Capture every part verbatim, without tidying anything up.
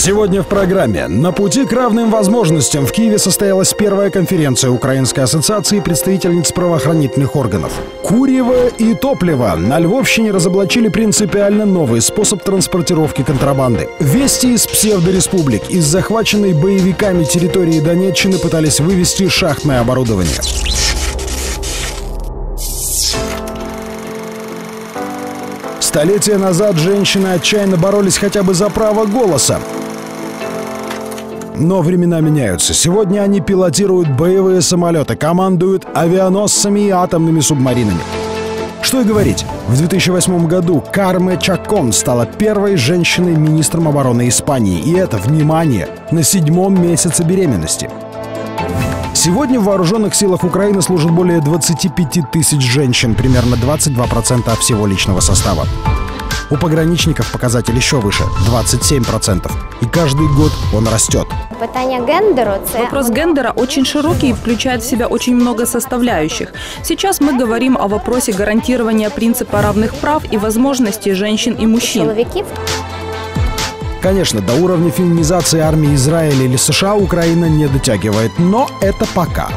Сегодня в программе «На пути к равным возможностям» в Киеве состоялась первая конференция Украинской ассоциации представительниц правоохранительных органов. Курево и топливо. На Львовщине разоблачили принципиально новый способ транспортировки контрабанды. Вести из псевдореспублик из захваченной боевиками территории Донеччины пытались вывести шахтное оборудование. Столетия назад женщины отчаянно боролись хотя бы за право голоса. Но времена меняются. Сегодня они пилотируют боевые самолеты, командуют авианосцами и атомными субмаринами. Что и говорить, в две тысячи восьмом году Карме Чакон стала первой женщиной-министром обороны Испании. И это, внимание, на седьмом месяце беременности. Сегодня в вооруженных силах Украины служат более двадцати пяти тысяч женщин, примерно двадцать два процента от всего личного состава. У пограничников показатель еще выше – двадцать семь процентов. И каждый год он растет. Вопрос гендера очень широкий и включает в себя очень много составляющих. Сейчас мы говорим о вопросе гарантирования принципа равных прав и возможностей женщин и мужчин. Конечно, до уровня феминизации армии Израиля или США Украина не дотягивает, но это пока.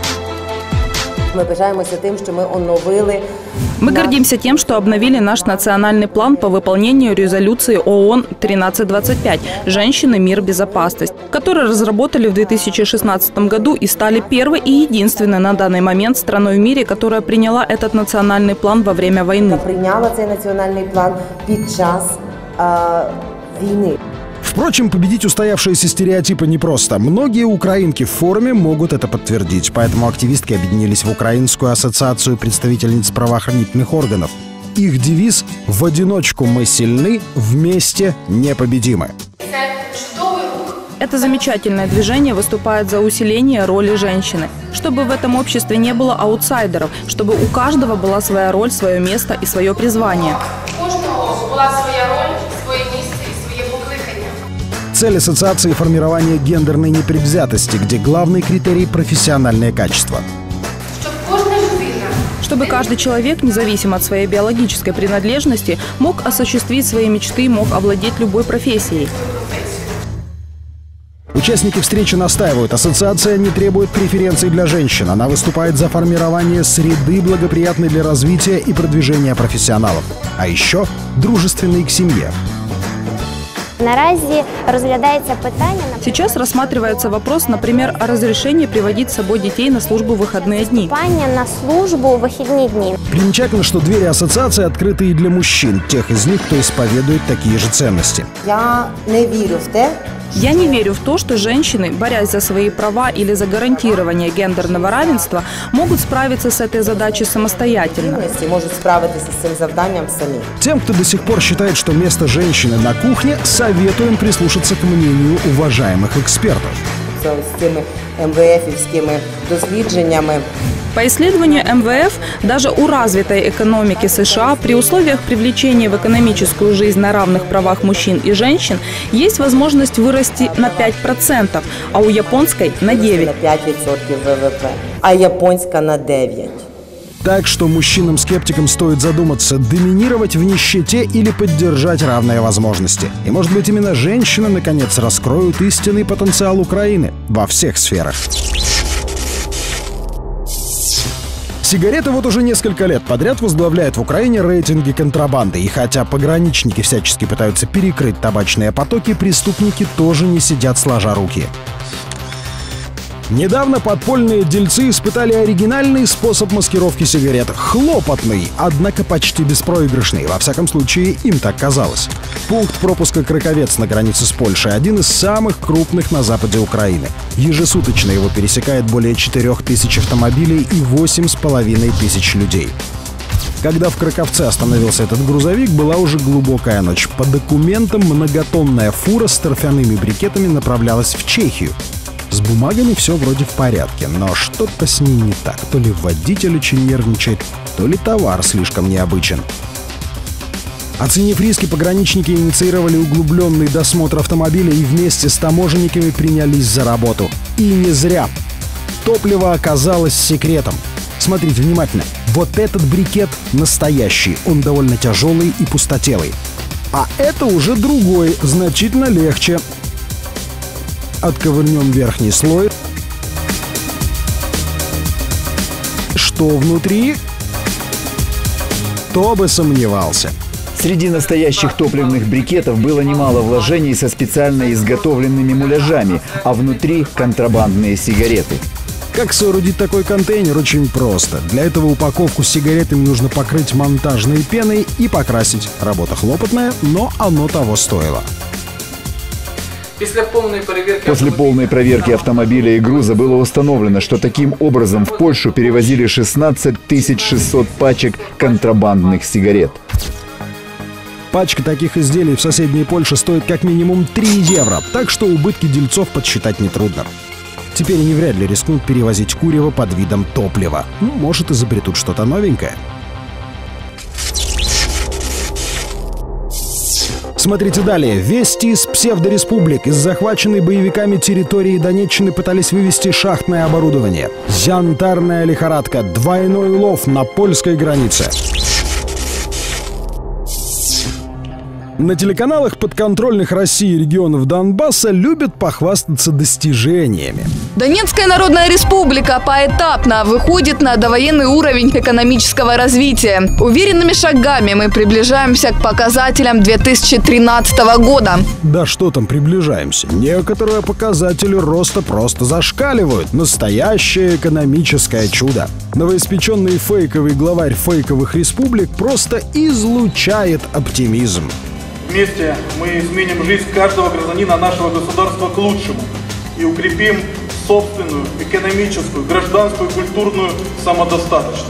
Мы гордимся тем, что обновили наш национальный план по выполнению резолюции ООН тринадцать двадцать пять «Женщины, мир, безопасность», который разработали в две тысячи шестнадцатом году и стали первой и единственной на данный момент страной в мире, которая приняла этот национальный план во время войны. Приняла этот национальный план під час войны. Впрочем, победить устоявшиеся стереотипы непросто. Многие украинки в форуме могут это подтвердить, поэтому активистки объединились в Украинскую ассоциацию представительниц правоохранительных органов. Их девиз «В одиночку мы сильны, вместе непобедимы». Это замечательное движение выступает за усиление роли женщины. Чтобы в этом обществе не было аутсайдеров, чтобы у каждого была своя роль, свое место и свое призвание. У каждого была своя роль, свое место. Цель ассоциации – формирование гендерной непредвзятости, где главный критерий – профессиональное качество. Чтобы каждый человек, независимо от своей биологической принадлежности, мог осуществить свои мечты, мог овладеть любой профессией. Участники встречи настаивают, ассоциация не требует преференций для женщин. Она выступает за формирование среды, благоприятной для развития и продвижения профессионалов. А еще дружественной к семье. Сейчас рассматривается вопрос, например, о разрешении приводить с собой детей на службу в выходные дни. На службу в выходные дни. Примечательно, что двери ассоциации открыты и для мужчин, тех из них, кто исповедует такие же ценности. Я не верю в те. Я не верю в то, что женщины, борясь за свои права или за гарантирование гендерного равенства, могут справиться с этой задачей самостоятельно. Могут справиться с этим заданием сами. Тем, кто до сих пор считает, что место женщины на кухне, советуем прислушаться к мнению уважаемых экспертов. С теми эм вэ эфовскими дослідженнями. По исследованию эм вэ эф, даже у развитой экономики США при условиях привлечения в экономическую жизнь на равных правах мужчин и женщин есть возможность вырасти на пять процентов, а у японской – на девять процентов. На пять процентов вэ вэ пэ, а японская на девять процентов. Так что мужчинам-скептикам стоит задуматься, доминировать в нищете или поддержать равные возможности. И, может быть, именно женщины, наконец, раскроют истинный потенциал Украины во всех сферах. Сигареты вот уже несколько лет подряд возглавляют в Украине рейтинги контрабанды. И хотя пограничники всячески пытаются перекрыть табачные потоки, преступники тоже не сидят сложа руки. Недавно подпольные дельцы испытали оригинальный способ маскировки сигарет. Хлопотный, однако почти беспроигрышный. Во всяком случае, им так казалось. Пункт пропуска Краковец на границе с Польшей – один из самых крупных на западе Украины. Ежесуточно его пересекает более четырех тысяч автомобилей и восемь с половиной тысяч людей. Когда в Краковце остановился этот грузовик, была уже глубокая ночь. По документам многотонная фура с торфяными брикетами направлялась в Чехию. С бумагами все вроде в порядке, но что-то с ней не так. То ли водитель очень нервничает, то ли товар слишком необычен. Оценив риски, пограничники инициировали углубленный досмотр автомобиля и вместе с таможенниками принялись за работу. И не зря. Топливо оказалось секретом. Смотрите внимательно. Вот этот брикет настоящий. Он довольно тяжелый и пустотелый. А это уже другой, значительно легче. отковырнем верхний слой. Что внутри? Кто бы сомневался. Среди настоящих топливных брикетов было немало вложений со специально изготовленными муляжами, а внутри контрабандные сигареты. Как соорудить такой контейнер? Очень просто. Для этого упаковку с сигаретами нужно покрыть монтажной пеной и покрасить. Работа хлопотная, но оно того стоило. После полной проверки автомобиля и груза было установлено, что таким образом в Польшу перевозили шестнадцать тысяч шестьсот пачек контрабандных сигарет. Пачка таких изделий в соседней Польше стоит как минимум три евро, так что убытки дельцов подсчитать нетрудно. Теперь они вряд ли рискнут перевозить курево под видом топлива. Ну, может, изобретут что-то новенькое. Смотрите далее. Вести из псевдореспублик. Из захваченной боевиками территории Донеччины пытались вывести шахтное оборудование. Янтарная лихорадка. Двойной улов на польской границе. На телеканалах подконтрольных России регионов Донбасса любят похвастаться достижениями. Донецкая Народная Республика поэтапно выходит на довоенный уровень экономического развития. Уверенными шагами мы приближаемся к показателям две тысячи тринадцатого года. Да что там приближаемся? Некоторые показатели роста просто зашкаливают. Настоящее экономическое чудо. Новоиспеченный фейковый главарь фейковых республик просто излучает оптимизм. Вместе мы изменим жизнь каждого гражданина нашего государства к лучшему и укрепим собственную экономическую, гражданскую, культурную самодостаточность.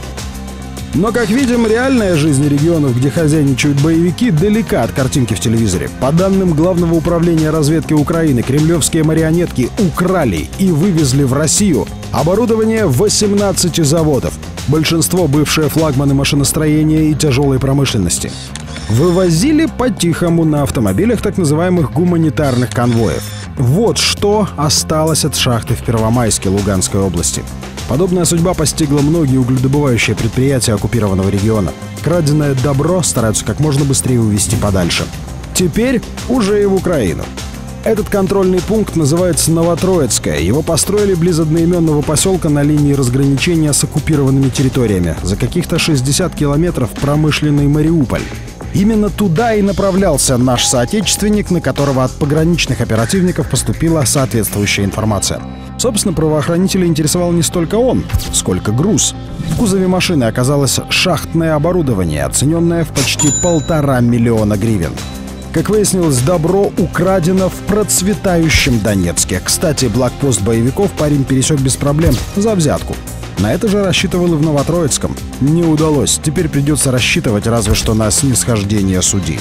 Но, как видим, реальная жизнь регионов, где хозяйничают боевики, далека от картинки в телевизоре. По данным Главного управления разведки Украины, кремлевские марионетки украли и вывезли в Россию оборудование восемнадцати заводов. Большинство — бывшие флагманы машиностроения и тяжелой промышленности. Вывозили по-тихому на автомобилях так называемых гуманитарных конвоев. Вот что осталось от шахты в Первомайске Луганской области. Подобная судьба постигла многие угледобывающие предприятия оккупированного региона. Краденое добро стараются как можно быстрее увезти подальше. Теперь уже и в Украину. Этот контрольный пункт называется Новотроицкое. Его построили близ одноименного поселка на линии разграничения с оккупированными территориями. За каких-то шестьдесят километров промышленный Мариуполь. Именно туда и направлялся наш соотечественник, на которого от пограничных оперативников поступила соответствующая информация. Собственно, правоохранителей интересовал не столько он, сколько груз. В кузове машины оказалось шахтное оборудование, оцененное в почти полтора миллиона гривен. Как выяснилось, добро украдено в процветающем Донецке. Кстати, блокпост боевиков парень пересек без проблем за взятку. На это же рассчитывал и в Новотроицком. Не удалось. Теперь придется рассчитывать разве что на снисхождение судьи.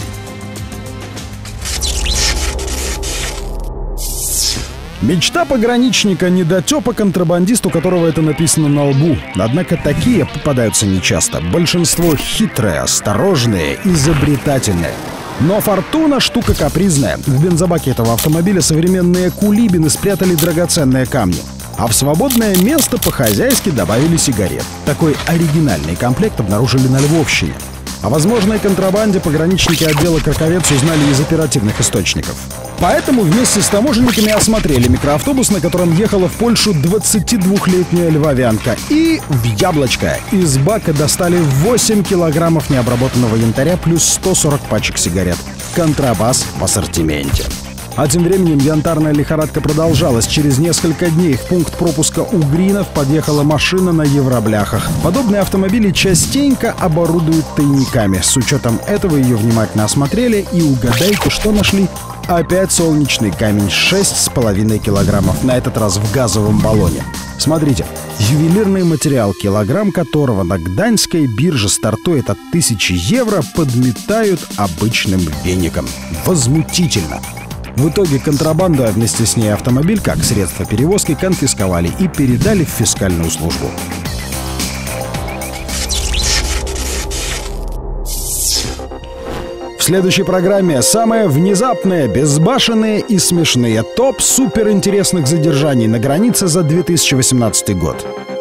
Мечта пограничника — недотепа контрабандист, у которого это написано на лбу. Однако такие попадаются нечасто. Большинство хитрые, осторожные, изобретательные. Но фортуна — штука капризная. В бензобаке этого автомобиля современные кулибины спрятали драгоценные камни. А в свободное место по-хозяйски добавили сигарет. Такой оригинальный комплект обнаружили на Львовщине. О возможной контрабанде пограничники отдела «Краковец» узнали из оперативных источников. Поэтому вместе с таможенниками осмотрели микроавтобус, на котором ехала в Польшу двадцатидвухлетняя львовянка. И в яблочко из бака достали восемь килограммов необработанного янтаря плюс сто сорок пачек сигарет. Контрабас в ассортименте. А тем временем янтарная лихорадка продолжалась. Через несколько дней в пункт пропуска Угринов подъехала машина на евробляхах. Подобные автомобили частенько оборудуют тайниками. С учетом этого ее внимательно осмотрели и угадайте, что нашли. Опять солнечный камень, шесть с половиной килограммов, на этот раз в газовом баллоне. Смотрите, ювелирный материал, килограмм которого на гданьской бирже стартует от тысячи евро, подметают обычным веником. Возмутительно. В итоге контрабанду, а вместе с ней автомобиль, как средство перевозки, конфисковали и передали в фискальную службу. В следующей программе самые внезапные, безбашенные и смешные топ суперинтересных задержаний на границе за две тысячи восемнадцатый год.